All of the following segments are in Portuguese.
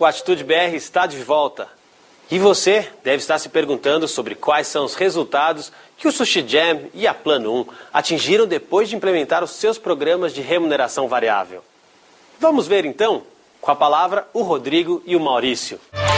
o Atitude BR está de volta. E você deve estar se perguntando sobre quais são os resultados que o Sushi Jam e a Plano 1 atingiram depois de implementar os seus programas de remuneração variável. Vamos ver então, com a palavra, o Rodrigo e o Maurício.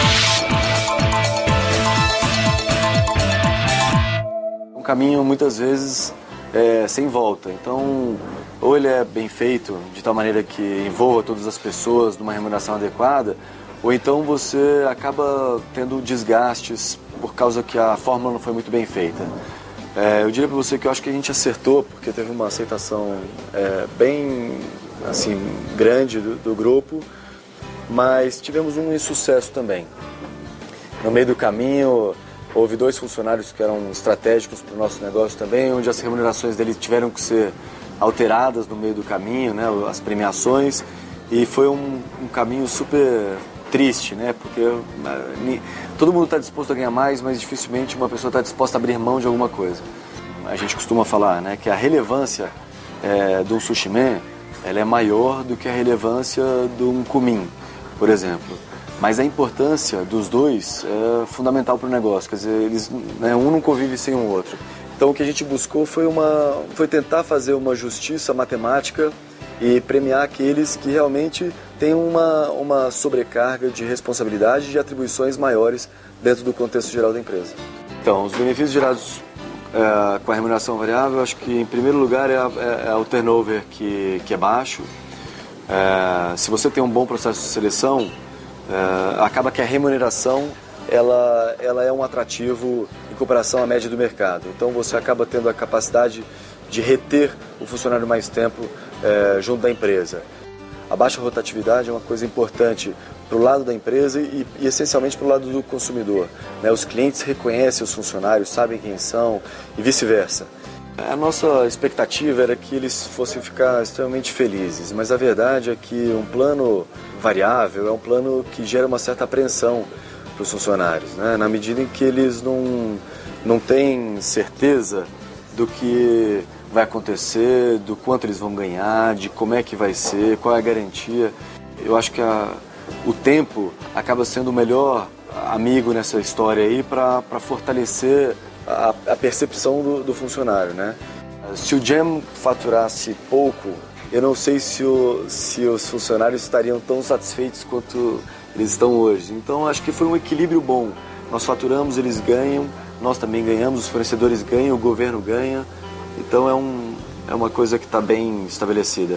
Um caminho muitas vezes sem volta, então ou ele é bem feito de tal maneira que envolva todas as pessoas numa remuneração adequada, ou então você acaba tendo desgastes por causa que a fórmula não foi muito bem feita. Eu diria para você que eu acho que a gente acertou, porque teve uma aceitação bem assim, grande do grupo, mas tivemos um insucesso também. No meio do caminho, houve 2 funcionários que eram estratégicos para o nosso negócio também, onde as remunerações deles tiveram que ser alteradas no meio do caminho, né, as premiações, e foi um caminho super triste, né, porque todo mundo está disposto a ganhar mais, mas dificilmente uma pessoa está disposta a abrir mão de alguma coisa. A gente costuma falar, né, que a relevância de um sushi man, ela é maior do que a relevância de um kumin, por exemplo. Mas a importância dos dois é fundamental para o negócio, quer dizer, um não convive sem o outro. Então o que a gente buscou foi tentar fazer uma justiça matemática e premiar aqueles que realmente têm uma sobrecarga de responsabilidade e de atribuições maiores dentro do contexto geral da empresa. Então, os benefícios gerados com a remuneração variável, acho que em primeiro lugar é o turnover que é baixo. Se você tem um bom processo de seleção, acaba que a remuneração ela é um atrativo em comparação à média do mercado. Então você acaba tendo a capacidade de reter o funcionário mais tempo junto da empresa. A baixa rotatividade é uma coisa importante para o lado da empresa e essencialmente para o lado do consumidor, né? Os clientes reconhecem os funcionários, sabem quem são e vice-versa. A nossa expectativa era que eles fossem ficar extremamente felizes, mas a verdade é que um plano variável é um plano que gera uma certa apreensão para os funcionários, né? Na medida em que eles não têm certeza do que vai acontecer, do quanto eles vão ganhar, de como é que vai ser, qual é a garantia. Eu acho que o tempo acaba sendo o melhor amigo nessa história aí para fortalecer a percepção do funcionário, né? Se o Jam faturasse pouco, eu não sei se os funcionários estariam tão satisfeitos quanto eles estão hoje. Então acho que foi um equilíbrio bom. Nós faturamos, eles ganham, nós também ganhamos, os fornecedores ganham, o governo ganha. Então é uma coisa que está bem estabelecida.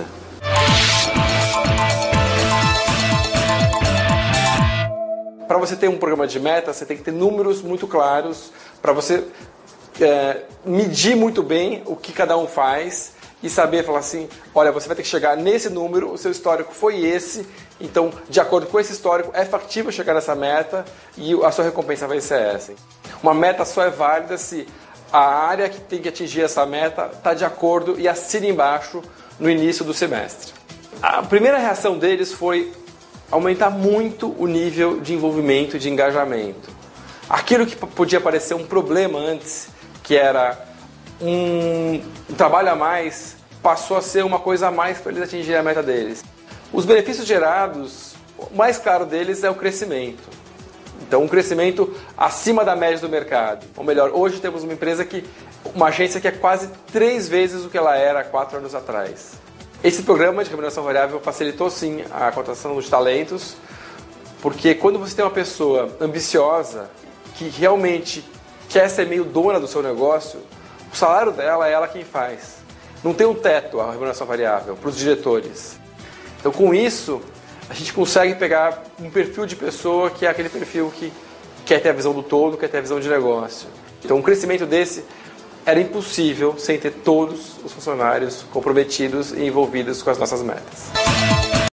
Para você ter um programa de meta, você tem que ter números muito claros para você medir muito bem o que cada um faz e saber falar assim, olha, você vai ter que chegar nesse número, o seu histórico foi esse, então, de acordo com esse histórico, é factível chegar nessa meta e a sua recompensa vai ser essa. Uma meta só é válida se a área que tem que atingir essa meta está de acordo e assina embaixo no início do semestre. A primeira reação deles foi aumentar muito o nível de envolvimento, de engajamento. Aquilo que podia parecer um problema antes, que era um trabalho a mais, passou a ser uma coisa a mais para eles atingirem a meta deles. Os benefícios gerados, o mais claro deles é o crescimento. Então, um crescimento acima da média do mercado. Ou melhor, hoje temos uma agência que é quase 3 vezes o que ela era há 4 anos atrás. Esse programa de remuneração variável facilitou sim a contratação de talentos, porque quando você tem uma pessoa ambiciosa, que realmente quer ser meio dona do seu negócio, o salário dela é ela quem faz. Não tem um teto a remuneração variável para os diretores. Então, com isso, a gente consegue pegar um perfil de pessoa que é aquele perfil que quer ter a visão do todo, quer ter a visão de negócio. Então, um crescimento desse era impossível sem ter todos os funcionários comprometidos e envolvidos com as nossas metas.